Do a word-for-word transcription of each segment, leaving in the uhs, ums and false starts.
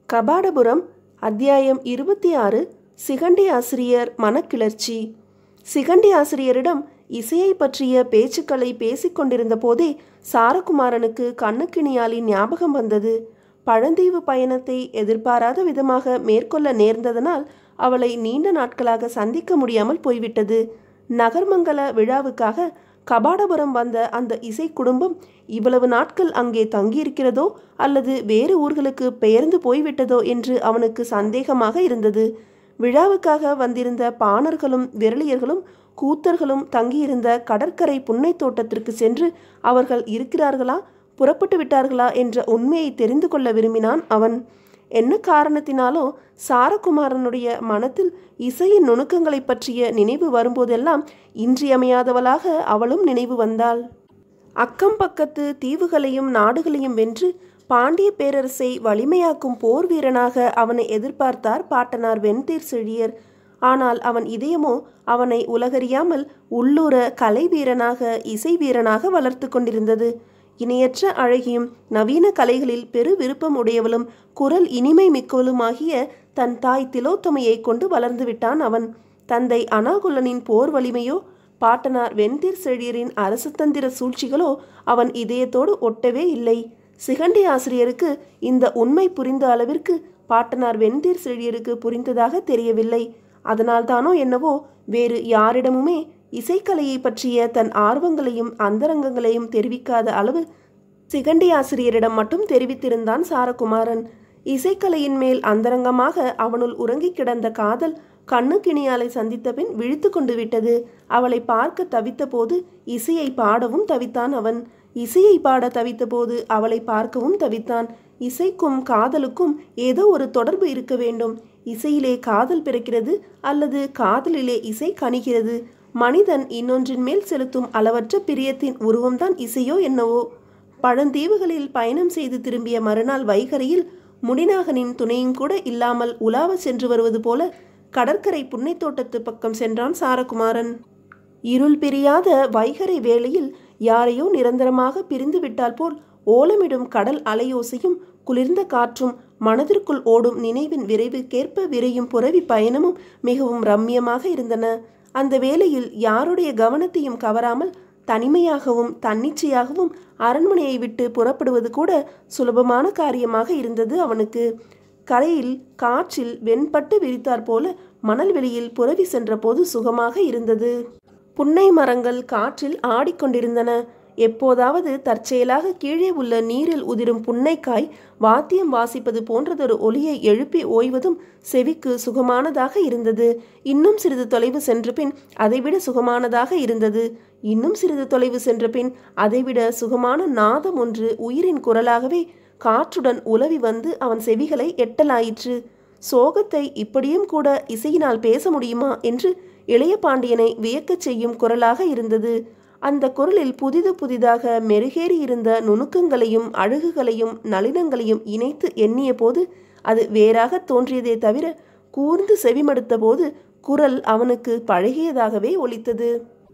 கபாடபுரம் அத்தியாயம் இருபத்தி ஆறு. சிகண்டி ஆசிரியர் மனக்கிளர்ச்சி. சிகண்டி ஆசிரியரிடம் இசையை பற்றிய பேச்சுக்களை பேசிக்கொண்டிருந்த போதே சாரகுமாரனுக்கு கண்ணுக்கினியாலின் ஞாபகம் வந்தது. பழந்தீவு பயணத்தை எதிர்பாராத விதமாக மேற்கொள்ள நேர்ந்ததனால் அவளை நீண்ட நாட்களாக சந்திக்க முடியாமல் போய்விட்டது. நகர்மங்கல விழாவுக்காக கபாடபுரம் வந்த அந்த இசை குடும்பம் இவ்வளவு நாட்கள் அங்கே தங்கியிருக்கிறதோ அல்லது வேறு ஊர்களுக்கு பெயர்ந்து போய்விட்டதோ என்று அவனுக்கு சந்தேகமாக இருந்தது. விழாவுக்காக வந்திருந்த பாணர்களும் விரலியர்களும் கூத்தர்களும் தங்கியிருந்த கடற்கரை புன்னை தோட்டத்திற்கு சென்று அவர்கள் இருக்கிறார்களா, புறப்பட்டு விட்டார்களா என்ற உண்மையை தெரிந்து கொள்ள விரும்பினான் அவன். என்ன காரணத்தினாலோ சாரகுமாரனுடைய மனத்தில் இசையின் நுணுக்கங்களை பற்றிய நினைவு வரும்போதெல்லாம் இன்றியமையாதவளாக அவளும் நினைவு வந்தாள். அக்கம் பக்கத்து தீவுகளையும் நாடுகளையும் வென்று பாண்டிய பேரரசை வலிமையாக்கும் போர் வீரனாக அவனை எதிர்பார்த்தார் பாட்டனார் வெண்தீர் செழியர். ஆனால் அவன் இதயமோ அவனை உலகறியாமல் உள்ளூர கலை வீரனாக இசை வீரனாக வளர்த்து கொண்டிருந்தது. இணையற்ற அழகியும் நவீன கலைகளில் பெரு விருப்பம் உடையவளும் குரல் இனிமை மிக்கவளுமாகிய தன் தாய் திலோத்தமையை கொண்டு வளர்ந்து விட்டான் அவன். தந்தை அனாகுலனின் போர் வலிமையோ பாட்டனார் வெண்தீர் செழியரின் அரசதந்திர சூழ்ச்சிகளோ அவன் இதயத்தோடு ஒட்டவே இல்லை. சிகண்டி ஆசிரியருக்கு இந்த உண்மை புரிந்த அளவிற்கு பாட்டனார் வெண்தீர் செழியருக்கு புரிந்ததாக தெரியவில்லை. அதனால்தானோ என்னவோ வேறு யாரிடமுமே இசைக்கலையை பற்றிய தன் ஆர்வங்களையும் அந்தரங்கங்களையும் தெரிவிக்காத அளவு சிகண்டி ஆசிரியரிடம் மட்டும் தெரிவித்திருந்தான் சாரகுமாரன். இசைக்கலையின் மேல் அந்தரங்கமாக அவனுள் உறங்கி கிடந்த காதல் கண்ணுக்கினியாலை சந்தித்த பின் விழித்து கொண்டு விட்டது. அவளை பார்க்க தவித்த போது இசையை பாடவும் தவித்தான் அவன். இசையை பாட தவித்த போது அவளை பார்க்கவும் தவித்தான். இசைக்கும் காதலுக்கும் ஏதோ ஒரு தொடர்பு இருக்க வேண்டும். இசையிலே காதல் பிறக்கிறது அல்லது காதலிலே இசை கனிகிறது. மனிதன் இன்னொன்றின் மேல் செலுத்தும் அளவற்ற பிரியத்தின் உருவம்தான் இசையோ என்னவோ. பழந்தீவுகளில் பயணம் செய்து திரும்பிய மறுநாள் வைகரையில் முடிநாகனின் துணையும் கூட இல்லாமல் உலாவ சென்று வருவது போல கடற்கரை புன்னை தோட்டத்து பக்கம் சென்றான் சாரகுமாரன். இருள் பிரியாத வைகரை வேளையில் யாரையோ நிரந்தரமாக பிரிந்து விட்டால் போல் ஓலமிடும் கடல் அலையோசையும் குளிர்ந்த காற்றும் மனதிற்குள் ஓடும் நினைவின் விரைவுக்கேற்ப விரையும் புரவி பயணமும் மிகவும் ரம்யமாக இருந்தன. அந்த வேளையில் யாருடைய கவனத்தையும் கவராமல் தனிமையாகவும் தன்னிச்சையாகவும் அரண்மனையை விட்டு புறப்படுவது கூட சுலபமான காரியமாக இருந்தது அவனுக்கு. கரையில் காற்றில் வெண்பட்டு விரித்தாற் போல மணல் வெளியில் புரவி சென்ற போது சுகமாக இருந்தது. புன்னை மரங்கள் காற்றில் ஆடிக்கொண்டிருந்தன. எப்போதாவது தற்செயலாக கீழே உள்ள நீரில் உதிரும் புன்னைக்காய் வாத்தியம் வாசிப்பது போன்றதொரு ஒலியை எழுப்பி ஓய்வதும் செவிக்கு சுகமானதாக இருந்தது. இன்னும் சிறிது தொலைவு சென்ற பின் அதைவிட சுகமானதாக இருந்தது. இன்னும் சிறிது தொலைவு சென்ற பின் அதைவிட சுகமான நாதம் ஒன்று உயிரின் குரலாகவே காற்றுடன் உலவி வந்து அவன் செவிகளை எட்டலாயிற்று. சோகத்தை இப்படியும் கூட இசையினால் பேச முடியுமா என்று இளைய பாண்டியனை வியக்கச் செய்யும் குரலாக இருந்தது. அந்த குரலில் புதிது புதிதாக மெருகேறி இருந்த நுணுக்கங்களையும் அழகுகளையும் நளினங்களையும் இணைத்து எண்ணிய போது அது வேறாக தோன்றியதே தவிர கூர்ந்து செவிமடுத்த போது குரல் அவனுக்கு பழகியதாகவே ஒலித்தது.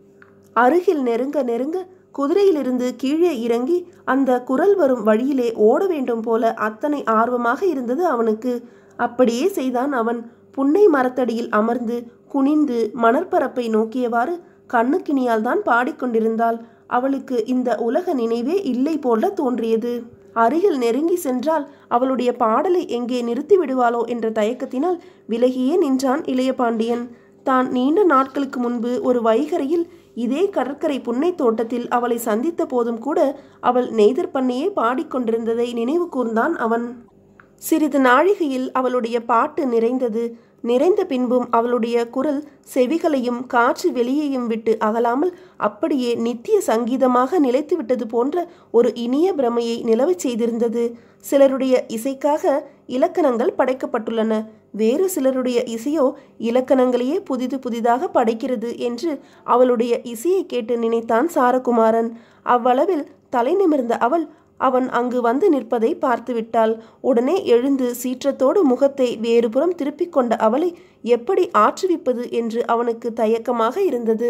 அருகில் நெருங்க நெருங்க குதிரையிலிருந்து கீழே இறங்கி அந்த குரல் வரும் வழியிலே ஓட வேண்டும் போல அத்தனை ஆர்வமாக இருந்தது அவனுக்கு. அப்படியே செய்தான் அவன். புன்னை மரத்தடியில் அமர்ந்து குனிந்து மணற்பரப்பை நோக்கியவாறு கண்ணுக்கினியால் தான் பாடிக்கொண்டிருந்தாள். அவளுக்கு இந்த உலக நினைவே இல்லை போல தோன்றியது. அருகில் நெருங்கி சென்றால் அவளுடைய பாடலை எங்கே நிறுத்தி விடுவாளோ என்ற தயக்கத்தினால் விலகியே நின்றான் இளைய பாண்டியன். தான் நீண்ட நாட்களுக்கு முன்பு ஒரு வைகரையில் இதே கடற்கரை புன்னை தோட்டத்தில் அவளை சந்தித்த போதும் கூட அவள் நெய்தர் பண்ணையே பாடிக்கொண்டிருந்ததை நினைவு கூர்ந்தான் அவன். சிறிது நாழிகையில் அவளுடைய பாட்டு நிறைந்தது. நிறைந்த பின்பும் அவளுடைய குரல் செவிகளையும் காற்று வெளியையும் விட்டு அகலாமல் அப்படியே நித்திய சங்கீதமாக நிலைத்து விட்டது போன்ற ஒரு இனிய பிரமையை நிலவச் செய்திருந்தது. சிலருடைய இசைக்காக இலக்கணங்கள் படைக்கப்பட்டுள்ளன, வேறு சிலருடைய இசையோ இலக்கணங்களையே புதிது புதிதாக படைக்கிறது என்று அவளுடைய இசையை கேட்டு நினைத்தான் சாரகுமாரன். அவ்வளவில் தலை நிமிர்ந்த அவள் அவன் அங்கு வந்து நிற்பதை பார்த்துவிட்டாள். உடனே எழுந்து சீற்றத்தோடு முகத்தை வேறுபுறம் திருப்பிக் கொண்ட அவளை எப்படி ஆற்றுவிப்பது என்று அவனுக்கு தயக்கமாக இருந்தது.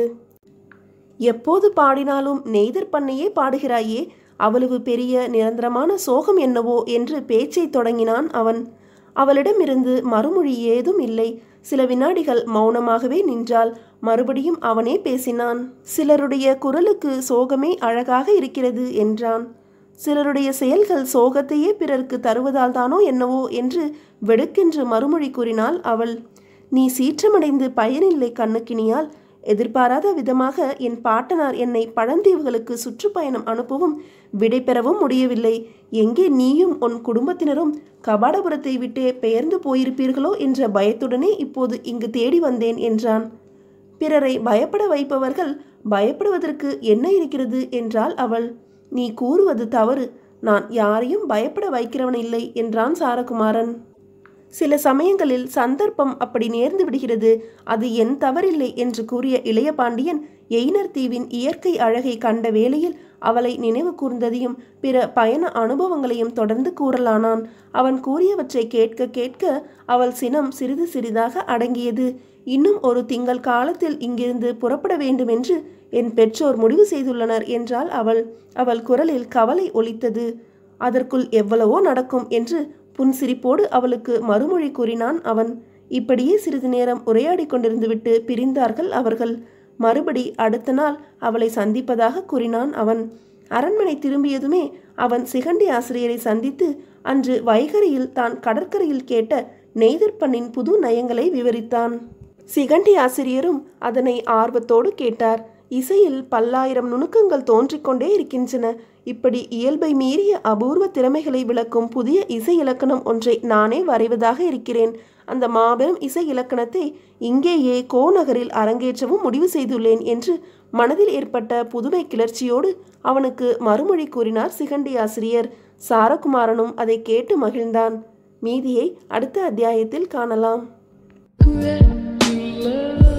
எப்போது பாடினாலும் நெய்தர் பண்ணையே பாடுகிறாயே, அவ்வளவு பெரிய நிரந்தரமான சோகம் என்னவோ என்று பேச்சை தொடங்கினான் அவன். அவளிடமிருந்து மறுமொழி ஏதும் இல்லை. சில வினாடிகள் மௌனமாகவே நின்றாள். மறுபடியும் அவனே பேசினான். சிலருடைய குரலுக்கு சோகமே அழகாக இருக்கிறது என்றான். சிலருடைய செயல்கள் சோகத்தையே பிறருக்கு தருவதால் தானோ என்னவோ என்று வெடுக்கென்று மறுமொழி கூறினாள் அவள். நீ சீற்றமடைந்து பயனில்லை கண்ணுக்கினியால். எதிர்பாராத விதமாக என் பாட்டனார் என்னை பழந்தீவுகளுக்கு சுற்றுப்பயணம் அனுப்பவும் விடை பெறவும் முடியவில்லை. எங்கே நீயும் உன் குடும்பத்தினரும் கபாடபுரத்தை விட்டே பெயர்ந்து போயிருப்பீர்களோ என்ற பயத்துடனே இப்போது இங்கு தேடி வந்தேன் என்றான். பிறரை பயப்பட வைப்பவர்கள் பயப்படுவதற்கு என்ன இருக்கிறது என்றாள் அவள். நீ கூறுவது தவறு. நான் யாரையும் பயப்பட வைக்கிறவன் இல்லை என்றான் சாரகுமாரன். சில சமயங்களில் சந்தர்ப்பம் அப்படி நேர்ந்து விடுகிறது. அது என் தவறில்லை என்று கூறிய இளைய பாண்டியன் எயினர் தீவின் இயற்கை அழகை கண்ட வேளையில் அவளை நினைவு கூர்ந்ததையும் பிற பயண அனுபவங்களையும் தொடர்ந்து கூறலானான். அவன் கூறியவற்றை கேட்க கேட்க அவள் சினம் சிறிது சிறிதாக அடங்கியது. இன்னும் ஒரு திங்கள் காலத்தில் இங்கிருந்து புறப்பட வேண்டுமென்று என் பெற்றோர் முடிவு செய்துள்ளனர் என்றாள் அவள். அவள் குரலில் கவலை ஒலித்தது. அதற்குள் எவ்வளவோ நடக்கும் என்று புன்சிரிப்போடு அவளுக்கு மறுமொழி கூறினான் அவன். இப்படியே சிறிது நேரம் உரையாடி கொண்டிருந்து விட்டு பிரிந்தார்கள் அவர்கள். மறுபடி அடுத்த நாள் அவளை சந்திப்பதாக கூறினான் அவன். அரண்மனை திரும்பியதுமே அவன் சிகண்டி ஆசிரியரை சந்தித்து அன்று வைகரையில் தான் கடற்கரையில் கேட்ட நெய்தற்பண்ணின் புது நயங்களை விவரித்தான். சிகண்டி ஆசிரியரும் அதனை ஆர்வத்தோடு கேட்டார். இசையில் பல்லாயிரம் நுணுக்கங்கள் தோன்றிக்கொண்டே இருக்கின்றன. இப்படி இயல்பை மீறிய அபூர்வ திறமைகளை விளக்கும் புதிய இசை இலக்கணம் ஒன்றை நானே வரைவதாக இருக்கிறேன். அந்த மாபெரும் இசை இலக்கணத்தை இங்கேயே கோநகரில் அரங்கேற்றவும் முடிவு செய்துள்ளேன் என்று மனதில் ஏற்பட்ட புதுமை கிளர்ச்சியோடு அவனுக்கு மறுமொழி கூறினார் சிகண்டி ஆசிரியர். சாரகுமாரனும் அதை கேட்டு மகிழ்ந்தான். மீதியை அடுத்த அத்தியாயத்தில் காணலாம்.